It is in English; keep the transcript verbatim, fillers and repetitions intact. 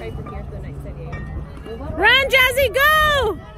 away from here to the next city. Run, Jazzy, go!